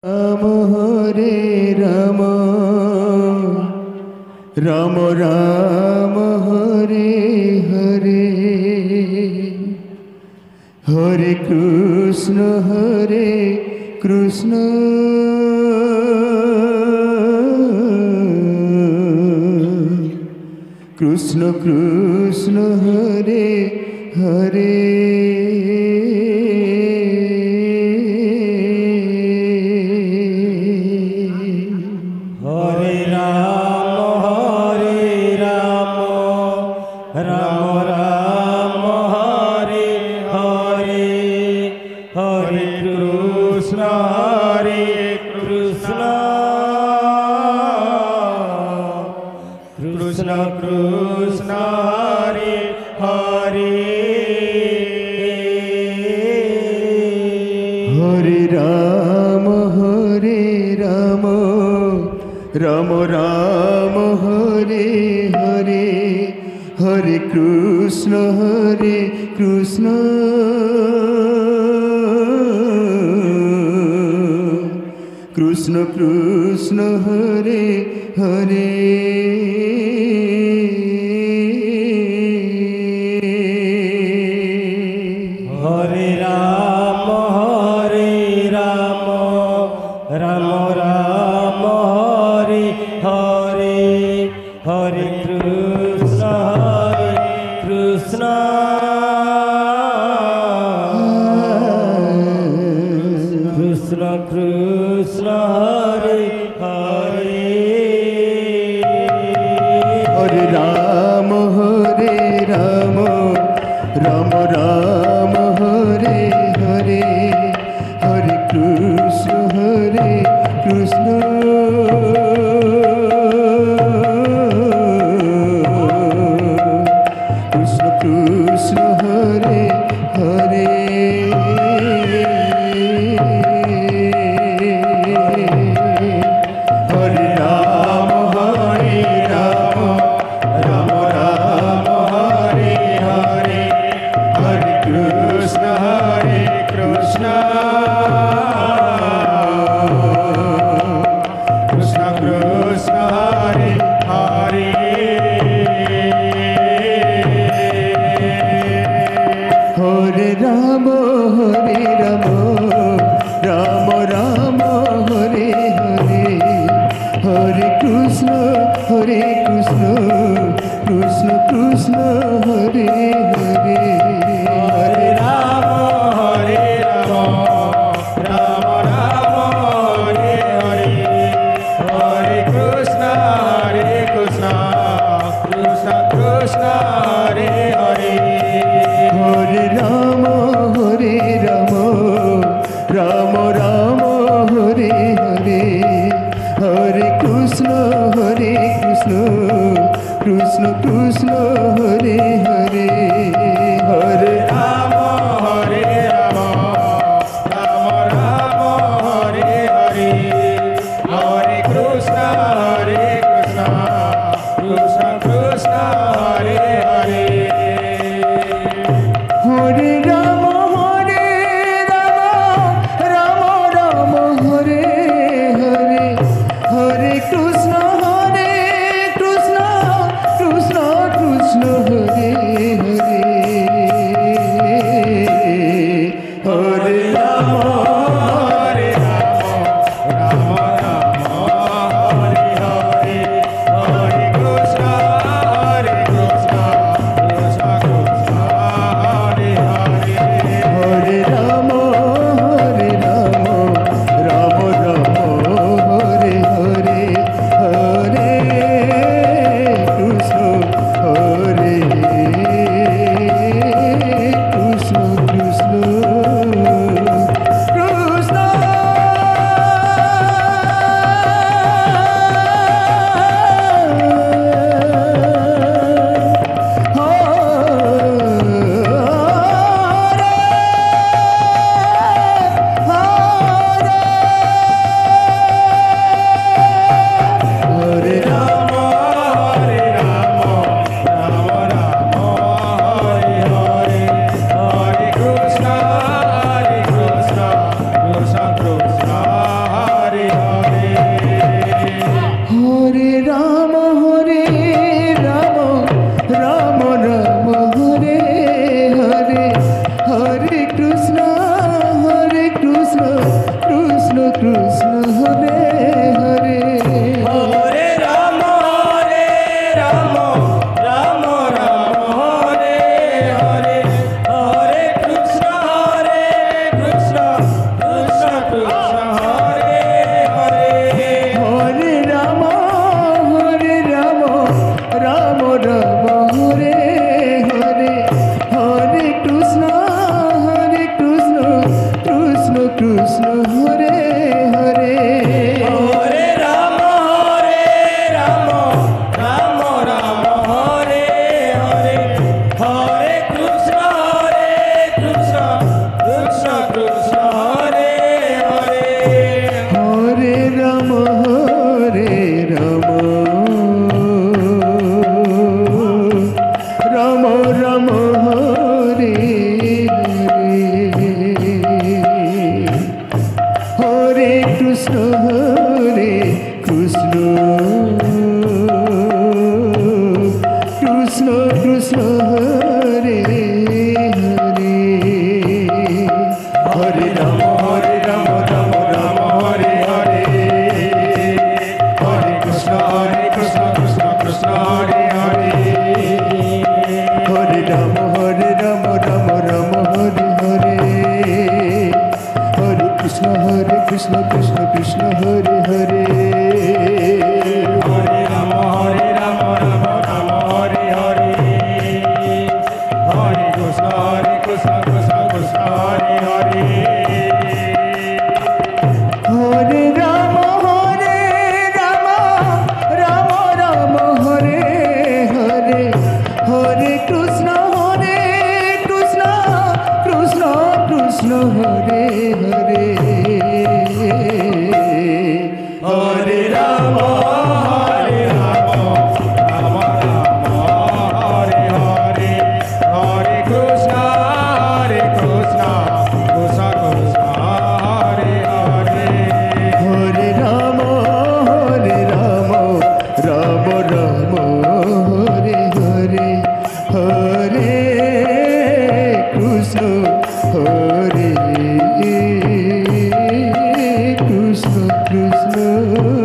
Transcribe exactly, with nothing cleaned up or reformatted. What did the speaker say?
Ram Hare Ram Ram Ram Hare Hare Hare Krishna Hare Krishna Krishna Krishna Hare Hare Ram Ram Hare Hare Hare Krishna Hare Krishna Krishna Krishna Hare Hare Hare Ram Hare Ram Ram Ram Hare Hare Krishna Hare Krishna Krishna Krishna Hare Hare Hare Ram Hare Ram Ram Ram Hare Hare Hare Krishna Hare Krishna Krishna Hare Hare Hare Ram Hare Ram Ram Ram Hare Hare Hare Krishna Hare Krishna Krishna Krishna Hare Hare Hare Ram Hare Ram Ram Ram Hare Hare Hare Krishna Hare Krishna Krishna Krishna Hare Hare Hare Ram Hare Ram Ram Ram Hare Hare Hare Krishna Hare Krishna Krishna Krishna Hare Hare Hare Ram Hare Ram Ram Ram Hare Hare Hare Krishna Hare Krishna Krishna Krishna Hare Hare Hare Ram Hare Ram Ram Ram Hare Hare Hare Krishna Hare Krishna Krishna Krishna Hare Hare Hare Ram Hare Ram Ram Ram Hare Hare Hare Krishna Hare Krishna Krishna Hare Krishna Hare Krishna Krishna Krishna Hare Hare Hare Ram Hare Ram Ram Ram Hare Hare Hare Krishna Hare Krishna Krishna Krishna Hare Hare Hare Ram Hare Ram Ram Ram Hare Hare Hare Krishna Hare Krishna Krishna Krishna Hare Hare Hare Ram Hare Ram Ram Ram Hare Hare Hare Krishna Hare Krishna Krishna Krishna Hare Hare Hare Ram Hare Ram Ram Ram Hare Hare Hare Krishna Hare Krishna Krishna Krishna Hare Hare Hare Ram Hare Ram Ram Ram Hare Hare Hare Krishna Hare Krishna Krishna Krishna Hare Hare Hare Ram Hare Ram Ram Ram Hare Hare Hare Krishna Hare Krishna Krishna